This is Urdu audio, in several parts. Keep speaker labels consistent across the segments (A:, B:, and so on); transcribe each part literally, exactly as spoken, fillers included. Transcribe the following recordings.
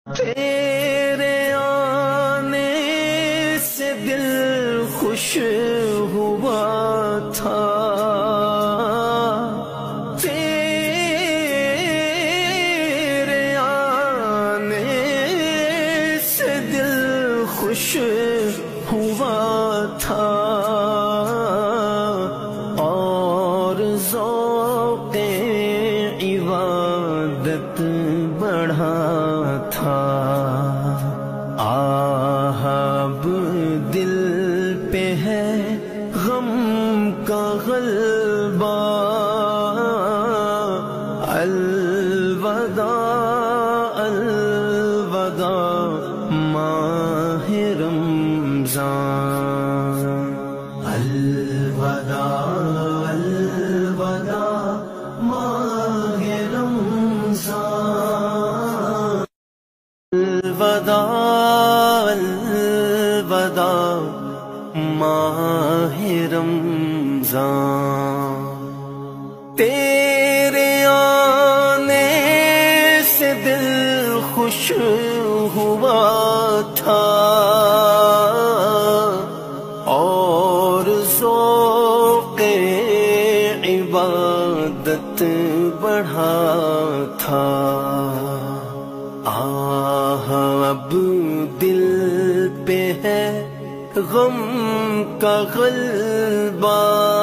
A: تیرے آنے سے دل خوش ہوا تھا، تیرے آنے سے دل خوش ہوا تھا، اور ذوق عبادت بڑھا تھا۔ آہ اب دل پہ ہے غم کا غلبہ، الوداع الوداع ماہ رمضان، الوداع الوداع ماہ رمضان، الوداع الوداع ماہ رمضان۔ تیرے آنے سے دل خوش ہوا تھا، اور ذوق عبادت بڑھا تھا۔ آہ اب دل پہ ہے غم کا غلبہ،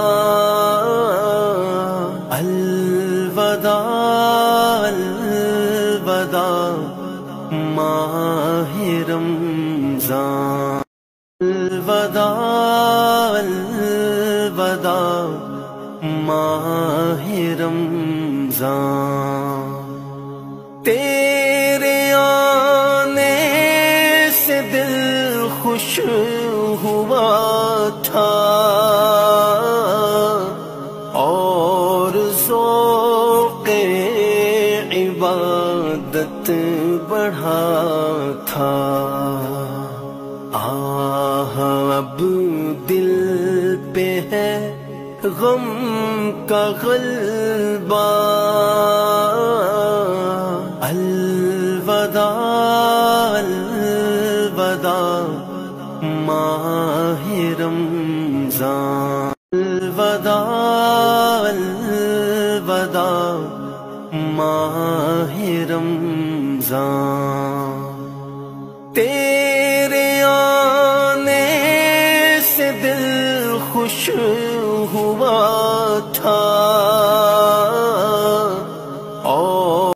A: الوداع الوداع ماہ رمضان، الوداع الوداع ماہ رمضان۔ تیرے آنے سے دل خوش ہوا تھا، اور ذوق عبادت بڑھا تھا۔ آہ اب دل پہ ہے غم کا غلبہ، الوداع الوداع ماہ رمضان، الوداع الوداع ماہ رمضان۔ تیرے آنے سے دل خوش